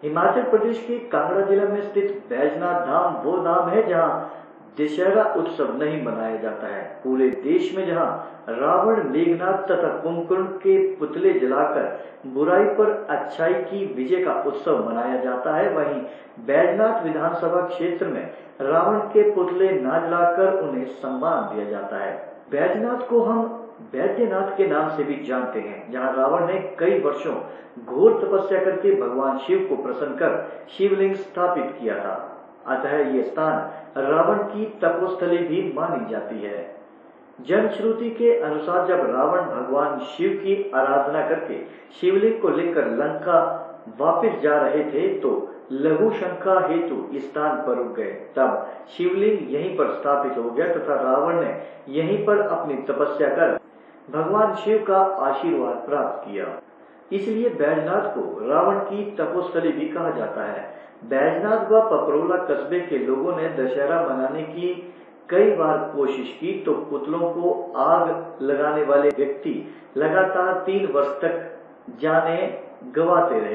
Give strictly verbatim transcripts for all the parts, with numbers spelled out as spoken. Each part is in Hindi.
हिमाचल प्रदेश के कांगड़ा जिला में स्थित बैजनाथ धाम वो धाम है जहां दशहरा उत्सव नहीं मनाया जाता है। पूरे देश में जहां रावण, मेघनाथ तथा कुंभकर्ण के पुतले जलाकर बुराई पर अच्छाई की विजय का उत्सव मनाया जाता है, वहीं बैजनाथ विधानसभा क्षेत्र में रावण के पुतले न जलाकर उन्हें सम्मान दिया जाता है। बैजनाथ को हम बैद्यनाथ के नाम से भी जानते हैं, जहां रावण ने कई वर्षों घोर तपस्या करके भगवान शिव को प्रसन्न कर शिवलिंग स्थापित किया था। अतः ये स्थान रावण की तपोस्थली भी मानी जाती है। जनश्रुति के अनुसार जब रावण भगवान शिव की आराधना करके शिवलिंग को लेकर लंका वापस जा रहे थे तो लघु शंका हेतु इस स्थान पर रुक गए। तब शिवलिंग यहीं पर स्थापित हो गया तथा रावण ने यहीं पर अपनी तपस्या कर भगवान शिव का आशीर्वाद प्राप्त किया। इसलिए बैजनाथ को रावण की तपोस्थली भी कहा जाता है। बैजनाथ व पपरोला कस्बे के लोगों ने दशहरा मनाने की कई बार कोशिश की तो पुतलों को आग लगाने वाले व्यक्ति लगातार तीन वर्ष तक जाने गंवाते रहे।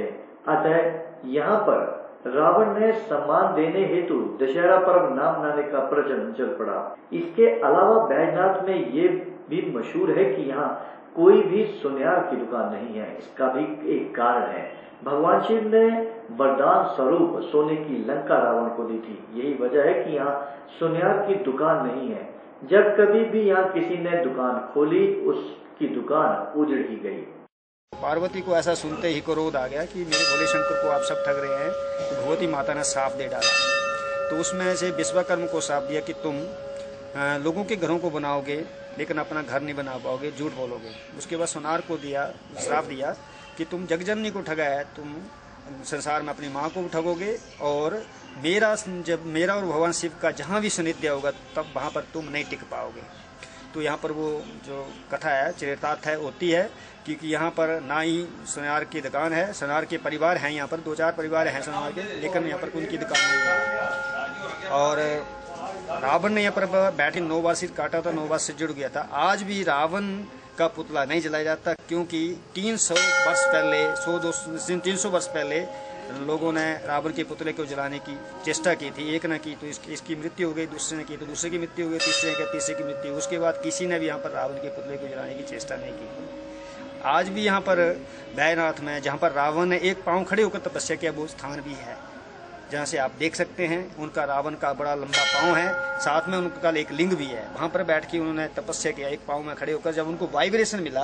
अतः यहाँ पर रावण ने सम्मान देने हेतु दशहरा पर्व नाम मनाने का प्रचलन चल पड़ा। इसके अलावा बैजनाथ में ये भी मशहूर है कि यहाँ कोई भी सुनियार की दुकान नहीं है। इसका भी एक कारण है, भगवान शिव ने वरदान स्वरूप सोने की लंका रावण को दी थी। यही वजह है कि यहाँ सुनियार की दुकान नहीं है। जब कभी भी यहाँ किसी ने दुकान खोली उसकी दुकान उजड़ ही गई। पार्वती को ऐसा सुनते ही क्रोध आ गया कि मेरे भोले शंकर को आप सब ठग रहे हैं, तो भगवती माता ने श्राप दे डाला। तो उसमें से विश्वकर्मा को श्राप दिया कि तुम लोगों के घरों को बनाओगे लेकिन अपना घर नहीं बना पाओगे, झूठ बोलोगे। उसके बाद सोनार को दिया श्राप दिया कि तुम जगजननी को ठगा है, तुम संसार में अपनी माँ को ठगोगे और मेरा जब मेरा और भगवान शिव का जहाँ भी सानिध्य होगा तब वहाँ पर तुम नहीं टिक पाओगे। तो यहाँ पर वो जो कथा है चरितार्थ है होती है, क्योंकि यहाँ पर ना ही सोनार की दुकान है, सोनार के परिवार हैं, यहाँ पर दो चार परिवार हैं सोनार के, लेकिन यहाँ पर उनकी दुकान नहीं है। और रावण ने यहाँ पर बैठ के नौ बार सिर काटा था, नौ बार सिर जुड़ गया था। आज भी रावण का पुतला नहीं जलाया जाता, क्योंकि तीन सौ वर्ष पहले सौ दो तीन सौ वर्ष पहले लोगों ने रावण के पुतले को जलाने की चेष्टा की थी। एक ने की तो इसकी, इसकी मृत्यु हो गई, दूसरे ने की तो दूसरे की मृत्यु हो गई, तीसरे ने की तीसरे की मृत्यु। उसके बाद किसी ने भी यहाँ पर रावण के पुतले को जलाने की चेष्टा नहीं की। आज भी यहाँ पर बैजनाथ में जहाँ पर रावण ने एक पाँव खड़े होकर तपस्या किया वो स्थान भी है, जहाँ से आप देख सकते हैं। उनका रावण का बड़ा लंबा पाँव है, साथ में उनका एक लिंग भी है। वहाँ पर बैठ के उन्होंने तपस्या किया एक पाँव में खड़े होकर। जब उनको वाइब्रेशन मिला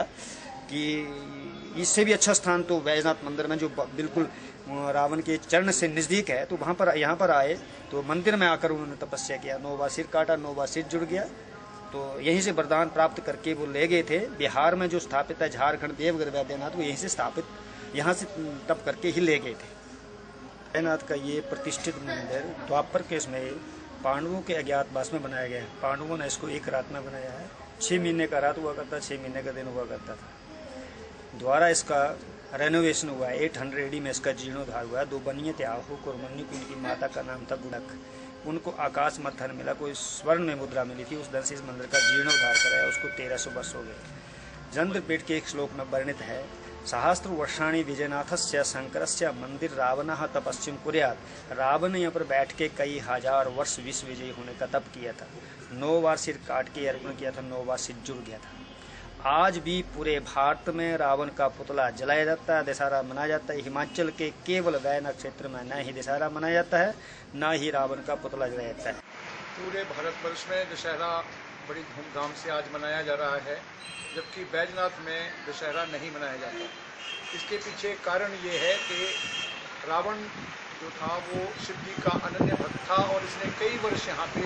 कि इससे भी अच्छा स्थान तो बैजनाथ मंदिर में जो बिल्कुल रावण के चरण से नज़दीक है, तो वहाँ पर यहाँ पर आए तो मंदिर में आकर उन्होंने तपस्या किया। नौ बार सिर काटा, नौ बार सिर जुड़ गया। तो यहीं से वरदान प्राप्त करके वो ले गए थे। बिहार में जो स्थापित है झारखंड देवगढ़ बैद्यनाथ, वो यहीं से स्थापित यहाँ से तप करके ही ले गए थे। बैद्यनाथ का ये प्रतिष्ठित मंदिर द्वापर के समय पांडवों के अज्ञातवास में बनाया गया है। पांडवों ने इसको एक रात में बनाया है। छः महीने का रात हुआ करता, छः महीने का दिन हुआ करता था। द्वारा इसका रेनोवेशन हुआ है। एट हंड्रेड एडी में इसका जीर्णोद्धार हुआ है। दो बनिए थे आहू कुरमन्नी, उनकी माता का नाम था गुणक। उनको आकाश में धन मिला, कोई स्वर्ण में मुद्रा मिली थी, उस धन से इस मंदिर का जीर्णोद्धार कराया। उसको तेरह सौ वर्ष हो गए। चंद्रपीठ के एक श्लोक में वर्णित है, सहस्त्र वर्षाणी विजयनाथस्य शंकरस्य मंदिर रावणः तपस्या कुर्यात्। रावण ने यहाँ पर बैठ के कई हजार वर्ष विश्व विजयी होने का तप किया था। नौ बार सिर काट के अर्पण किया था, नौ बार सिर जुड़ गया था। आज भी पूरे भारत में रावण का पुतला जलाया जाता है, दशहरा मनाया जाता है। हिमाचल के केवल बैजनाथ क्षेत्र में न ही दशहरा मनाया जाता है, न ही रावण का पुतला जलाया जाता है। पूरे भारतवर्ष में दशहरा बड़ी धूमधाम से आज मनाया जा रहा है, जबकि बैजनाथ में दशहरा नहीं मनाया जाता। इसके पीछे कारण ये है कि रावण जो था वो शिव जी का अनन्य भक्त था और इसने कई वर्ष यहाँ पे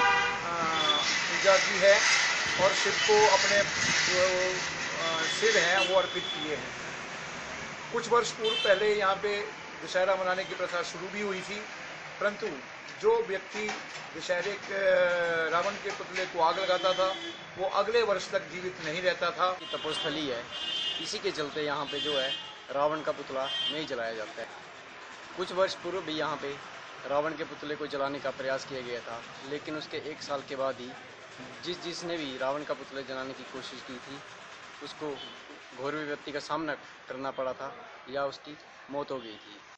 पूजा की है और शिव को अपने जो सिर हैं वो अर्पित किए हैं। कुछ वर्ष पूर्व पहले यहाँ पे दशहरा मनाने की प्रथा शुरू भी हुई थी, परंतु जो व्यक्ति दशहरे रावण के पुतले को आग लगाता था वो अगले वर्ष तक जीवित नहीं रहता था। तपोस्थली है, इसी के चलते यहाँ पे जो है रावण का पुतला नहीं जलाया जाता है। कुछ वर्ष पूर्व भी यहाँ पे रावण के पुतले को जलाने का प्रयास किया गया था, लेकिन उसके एक साल के बाद ही जिस जिसने भी रावण का पुतला जलाने की कोशिश की थी उसको घोर विपत्ति का सामना करना पड़ा था या उसकी मौत हो गई थी।